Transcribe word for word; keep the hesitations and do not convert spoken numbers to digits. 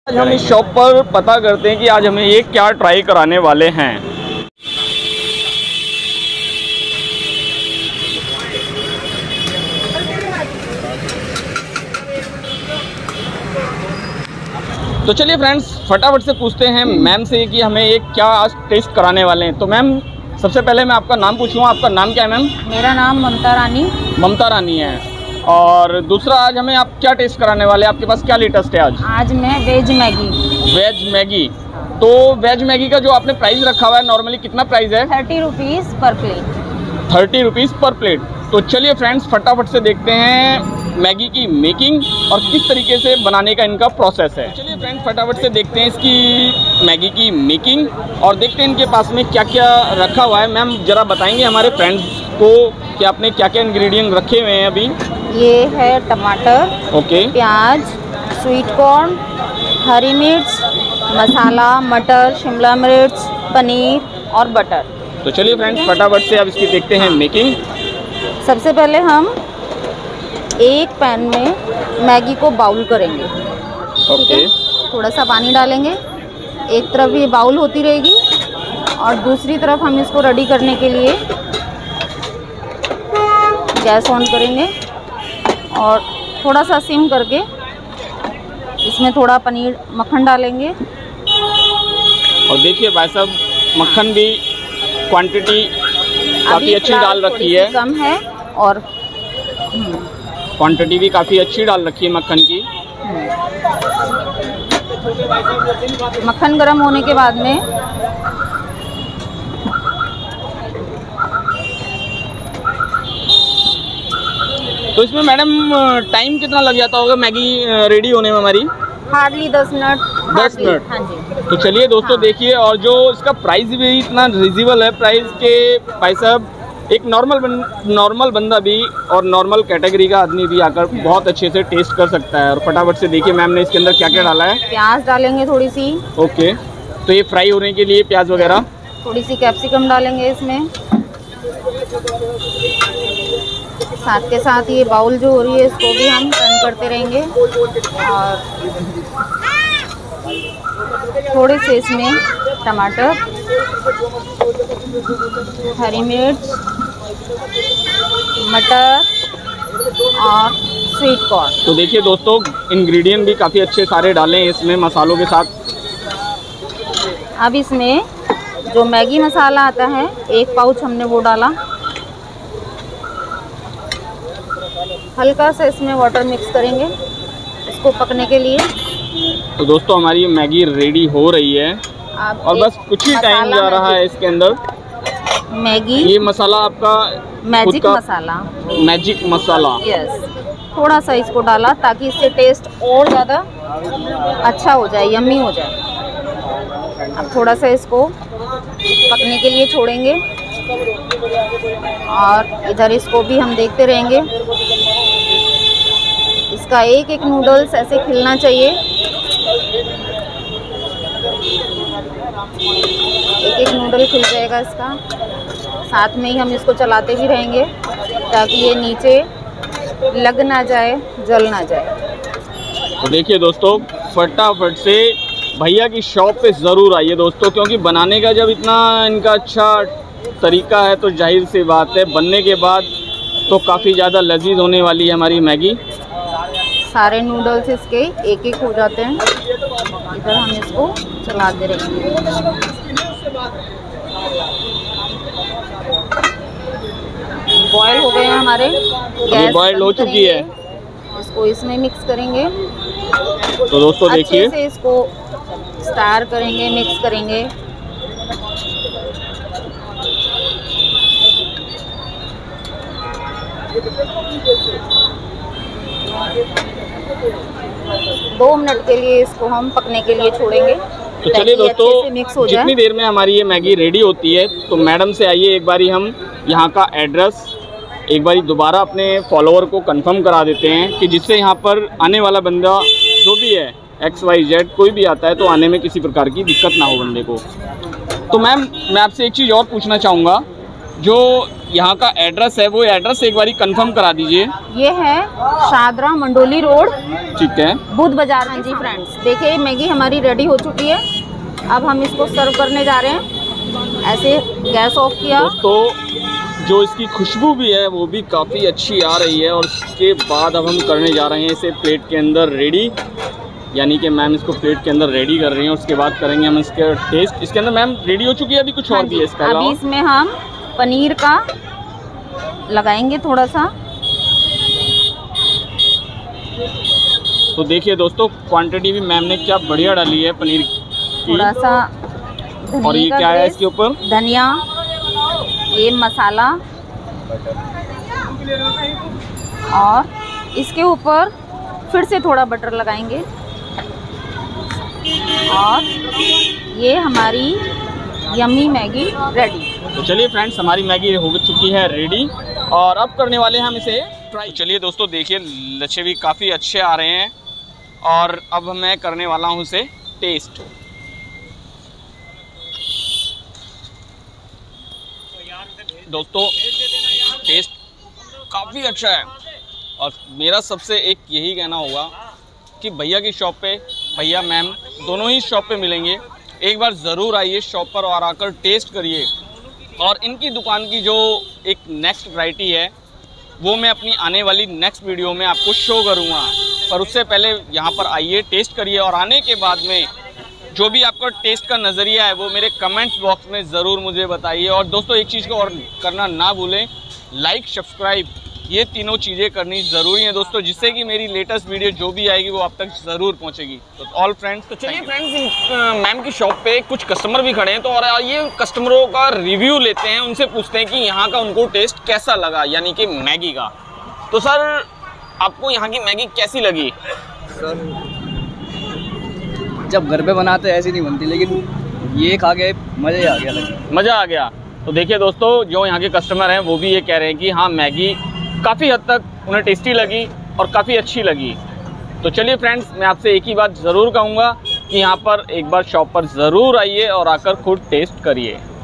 आज हम इस शॉप पर पता करते हैं कि आज हमें ये क्या ट्राई कराने वाले हैं। तो चलिए फ्रेंड्स, फटाफट से पूछते हैं मैम से कि हमें ये क्या आज टेस्ट कराने वाले हैं। तो मैम, सबसे पहले मैं आपका नाम पूछूंगा, आपका नाम क्या है मैम? मेरा नाम ममता रानी। ममता रानी है। और दूसरा, आज हमें आप क्या टेस्ट कराने वाले हैं? आपके पास क्या लेटेस्ट है आज? आज मैं वेज मैगी। Veg Maggi. तो वेज मैगी का जो आपने प्राइस रखा हुआ है, नॉर्मली कितना प्राइस है? Thirty rupees per plate. Thirty rupees per plate. तो चलिए फ्रेंड्स, फटाफट से देखते हैं मैगी की मेकिंग और किस तरीके से बनाने का इनका प्रोसेस है। चलिए फ्रेंड्स, फटाफट से देखते हैं इसकी मैगी की मेकिंग और देखते हैं इनके पास में क्या क्या रखा हुआ है। मैम, ज़रा बताएंगे हमारे फ्रेंड्स को कि आपने क्या क्या इंग्रेडिएंट रखे हुए हैं अभी? ये है टमाटर, ओके, प्याज, स्वीट कॉर्न, हरी मिर्च, मसाला, मटर, शिमला मिर्च, पनीर और बटर। तो चलिए फ्रेंड्स, फटाफट से अब इसकी देखते हैं मेकिंग। सबसे पहले हम एक पैन में मैगी को बाउल करेंगे। ओके, थोड़ा सा पानी डालेंगे, एक तरफ ये बाउल होती रहेगी और दूसरी तरफ हम इसको रेडी करने के लिए गैस ऑन करेंगे और थोड़ा सा सिम करके इसमें थोड़ा पनीर मक्खन डालेंगे। और देखिए भाई साहब, मक्खन भी क्वांटिटी काफ़ी अच्छी डाल रखी है, कम है और क्वांटिटी भी काफ़ी अच्छी डाल रखी है मक्खन की। मक्खन गर्म होने के बाद में तो इसमें मैडम टाइम कितना लग जाता होगा मैगी रेडी होने में हमारी? हार्डली दस मिनट। दस मिनट। हाँ जी। तो चलिए दोस्तों, हाँ। देखिए, और जो इसका प्राइस भी इतना रिजनेबल है, प्राइस के भाई साहब एक नॉर्मल बन, नॉर्मल बंदा भी और नॉर्मल कैटेगरी का आदमी भी आकर बहुत अच्छे से टेस्ट कर सकता है। और फटाफट से देखिए मैम ने इसके अंदर क्या क्या डाला है। प्याज डालेंगे थोड़ी सी। ओके, तो ये फ्राई होने के लिए प्याज वगैरह। थोड़ी सी कैप्सिकम डालेंगे इसमें। साथ के साथ ये बाउल जो हो रही है इसको भी हम टर्न करते रहेंगे और थोड़े से इसमें टमाटर, हरी मिर्च, मटर और स्वीट कॉर्न। तो देखिए दोस्तों, इंग्रेडिएंट भी काफ़ी अच्छे सारे डाले हैं इसमें मसालों के साथ। अब इसमें जो मैगी मसाला आता है, एक पाउच हमने वो डाला। हल्का सा इसमें वाटर मिक्स करेंगे इसको पकने के लिए। तो दोस्तों, हमारी मैगी रेडी हो रही है और बस कुछ ही टाइम जा रहा है इसके अंदर। मैगी, ये मसाला आपका magic masala. Magic masala, yes. थोड़ा सा इसको डाला ताकि इससे टेस्ट और ज़्यादा अच्छा हो जाए, यम्मी हो जाए। अब थोड़ा सा इसको पकने के लिए छोड़ेंगे और इधर इसको भी हम देखते रहेंगे। इसका एक एक नूडल्स ऐसे खिलना चाहिए, एक एक नूडल खिल जाएगा इसका। साथ में ही हम इसको चलाते भी रहेंगे ताकि ये नीचे लग ना जाए, जल ना जाए। तो देखिए दोस्तों, फटाफट से भैया की शॉप पे ज़रूर आइए दोस्तों, क्योंकि बनाने का जब इतना इनका अच्छा तरीका है तो जाहिर सी बात है बनने के बाद तो काफ़ी ज़्यादा लजीज होने वाली है हमारी मैगी। सारे नूडल्स इसके एक एक हो जाते हैं। इधर हम इसको चलाते रहेंगे। बॉयल हो गए हैं हमारे, गैस बॉयल हो चुकी है। इसको इसमें मिक्स करेंगे। तो दोस्तों देखिए, अच्छे से इसको स्टार करेंगे, मिक्स करेंगे। दो मिनट के लिए इसको हम पकने के लिए छोड़ेंगे। तो चलिए दोस्तों, जितनी देर में हमारी ये मैगी रेडी होती है तो मैडम से आइए एक बारी हम यहाँ का एड्रेस एक बारी दोबारा अपने फॉलोअर को कंफर्म करा देते हैं कि जिससे यहाँ पर आने वाला बंदा जो भी है, एक्स वाई जेड कोई भी आता है, तो आने में किसी प्रकार की दिक्कत ना हो बंदे को। तो मैम, मैं आपसे एक चीज़ और पूछना चाहूँगा जो यहाँ का एड्रेस है वो एड्रेस एक बारी कंफर्म करा दीजिए। ये है शादरा मंडोली रोड, ठीक है, बुध बाजार। हाँ जी फ्रेंड्स, देखिए मैगी हमारी रेडी हो चुकी है। अब हम इसको सर्व करने जा रहे हैं। ऐसे गैस ऑफ किया। दोस्तों जो इसकी खुशबू भी है वो भी काफ़ी अच्छी आ रही है और इसके बाद अब हम करने जा रहे हैं इसे प्लेट के अंदर रेडी, यानी कि मैम इसको प्लेट के अंदर रेडी कर रही हैं। उसके बाद करेंगे हम इसके टेस्ट। इसके अंदर मैम रेडी हो चुकी है, अभी कुछ और भी है इसका अभी इसमें हम पनीर का लगाएंगे थोड़ा सा। तो देखिए दोस्तों क्वांटिटी भी मैम ने क्या बढ़िया डाली है पनीर की। थोड़ा सा और ये क्या है इसके ऊपर? धनिया, ये मसाला, और इसके ऊपर फिर से थोड़ा बटर लगाएंगे। और ये हमारी यम्मी मैगी रेडी। तो चलिए फ्रेंड्स, हमारी मैगी हो चुकी है रेडी और अब करने वाले हैं हम इसे ट्राई। चलिए दोस्तों देखिए लच्छे भी काफ़ी अच्छे आ रहे हैं और अब मैं करने वाला हूँ इसे टेस्ट। दोस्तों टेस्ट काफ़ी अच्छा है और मेरा सबसे एक यही कहना होगा कि भैया की शॉप पे, भैया मैम दोनों ही शॉप पे मिलेंगे, एक बार ज़रूर आइए शॉप पर और आकर टेस्ट करिए। और इनकी दुकान की जो एक नेक्स्ट वैरायटी है वो मैं अपनी आने वाली नेक्स्ट वीडियो में आपको शो करूँगा, पर उससे पहले यहाँ पर आइए, टेस्ट करिए और आने के बाद में जो भी आपका टेस्ट का नज़रिया है वो मेरे कमेंट्स बॉक्स में ज़रूर मुझे बताइए। और दोस्तों एक चीज़ को और करना ना भूलें, लाइक सब्सक्राइब ये तीनों चीज़ें करनी ज़रूरी है दोस्तों, जिससे कि मेरी लेटेस्ट वीडियो जो भी आएगी वो आप तक ज़रूर पहुंचेगी। तो ऑल फ्रेंड्स, तो चलिए फ्रेंड्स मैम की शॉप पे कुछ कस्टमर भी खड़े हैं, तो और ये कस्टमरों का रिव्यू लेते हैं, उनसे पूछते हैं कि यहाँ का उनको टेस्ट कैसा लगा, यानी कि मैगी का। तो सर आपको यहाँ की मैगी कैसी लगी? सर जब घर पे बनाते ऐसी नहीं बनती, लेकिन ये खा के मज़ा आ गया, मज़ा आ गया। तो देखिए दोस्तों जो यहाँ के कस्टमर हैं वो भी ये कह रहे हैं कि हाँ मैगी काफ़ी हद तक उन्हें टेस्टी लगी और काफ़ी अच्छी लगी। तो चलिए फ्रेंड्स, मैं आपसे एक ही बात ज़रूर कहूँगा कि यहाँ पर एक बार शॉप पर ज़रूर आइए और आकर खुद टेस्ट करिए।